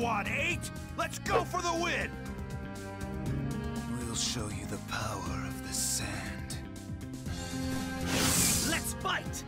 Squad 8, let's go for the win! We'll show you the power of the sand. Let's fight!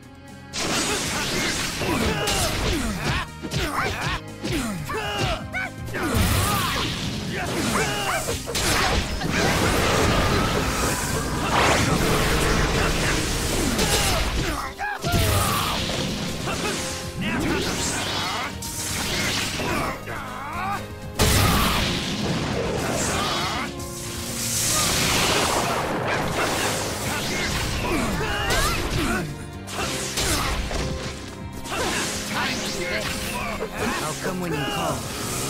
I'll come when you call.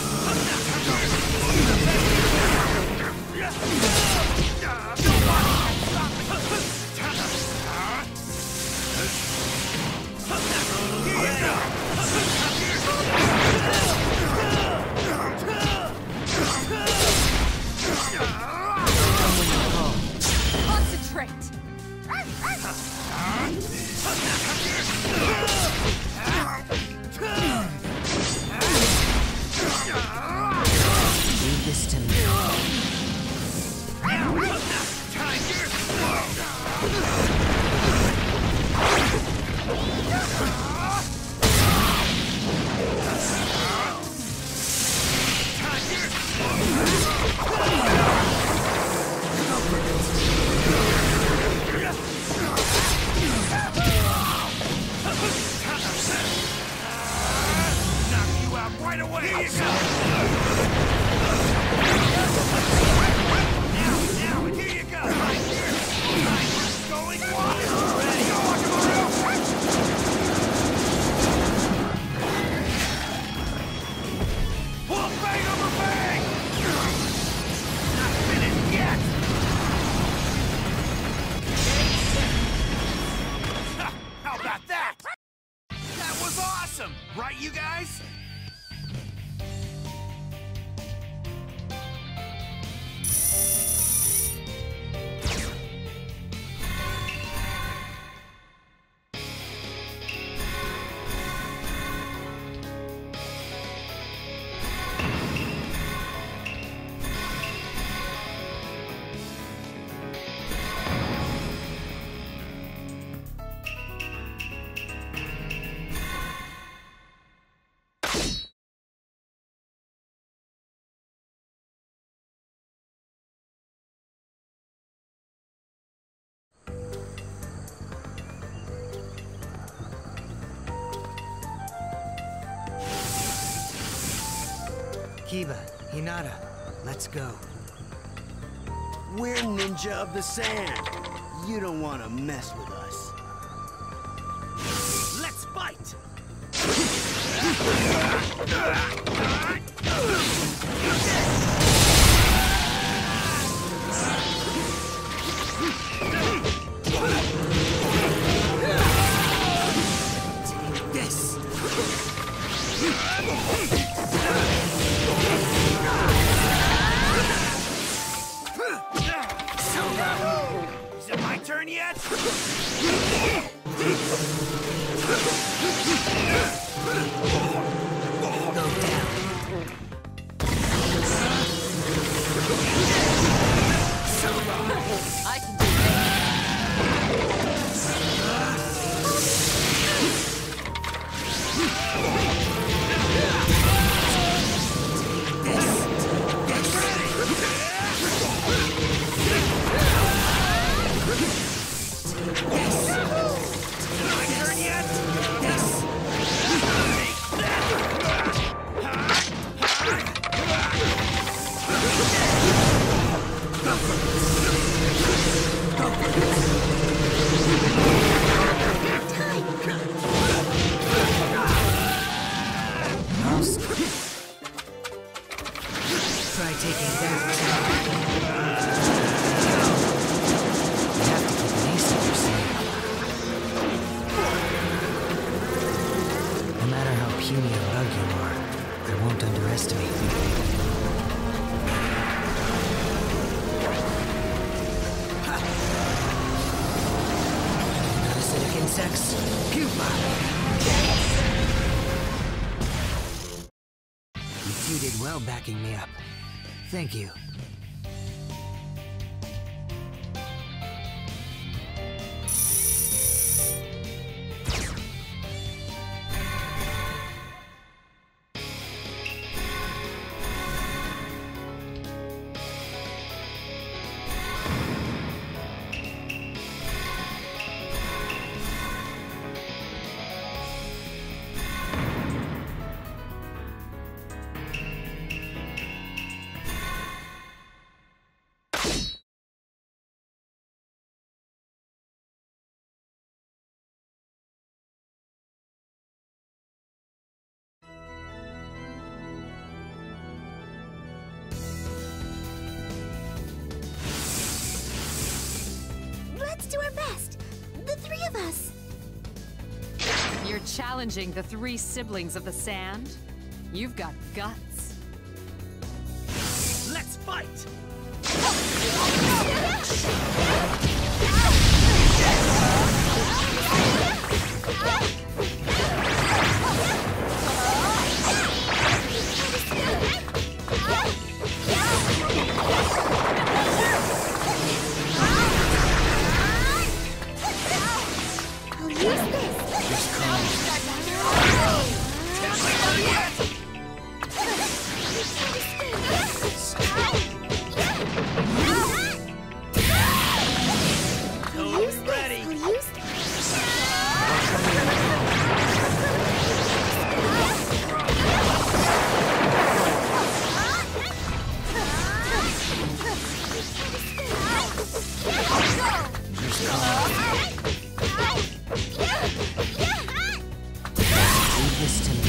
Concentrate! Leave this to me. Knock you out right away! Here you go! Now, here you go! Right here! Going wild! Ready? Well, bang over bang! Not finished yet! Ha, how about that? That was awesome! Right, you guys? Kiba, Hinata, let's go. We're Ninja of the Sand. You don't want to mess with us. Let's fight! This! Is it my turn yet? Go down. I can do it. My turn yet? Try taking that. You have to keep an ace up your sleeve. No matter how puny a bug you are, I won't underestimate you. Acidic insects, pupa! In a few did well backing me up. Thank you. Let's do our best. The three of us. You're challenging the three siblings of the sand? You've got guts. Let's fight! I'll use this. Ready? I'll use this. Leave this to me.